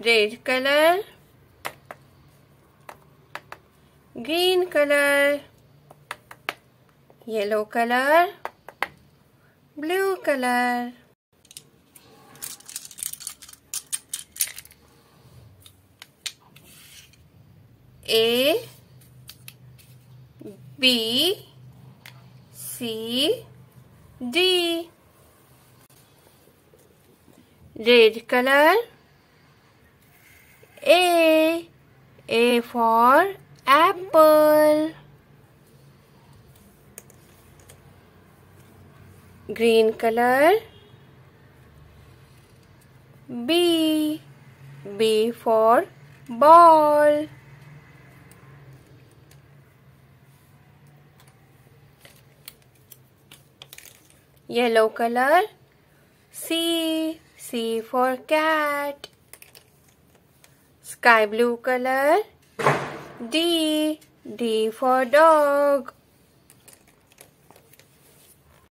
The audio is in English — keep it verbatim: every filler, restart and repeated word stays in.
red color, green color, yellow color, blue color. A, B, C, D. Red color. A, A for apple. Green color. B, B for ball. Yellow color. C, C for cat. Sky blue color. D, D for dog.